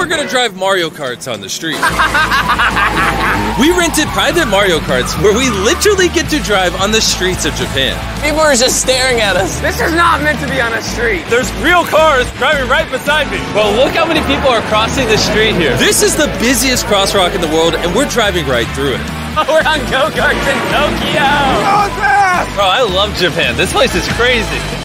we're gonna drive Mario Karts on the street. We rented private Mario Karts where we literally get to drive on the streets of Japan. People are just staring at us. This is not meant to be on a street. There's real cars driving right beside me. Well, look how many people are crossing the street here. This is the busiest crosswalk in the world, and we're driving right through it. We're on go-karts in Tokyo. Go fast! Bro, I love Japan. This place is crazy.